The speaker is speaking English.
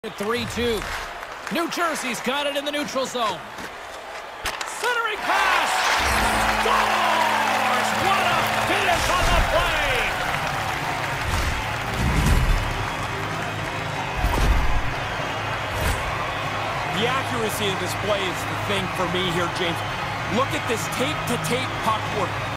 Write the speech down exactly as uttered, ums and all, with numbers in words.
three two. New Jersey's got it in the neutral zone. Centering pass! Scores! What a finish on the play! The accuracy of this play is the thing for me here, James. Look at this tape-to-tape puck work.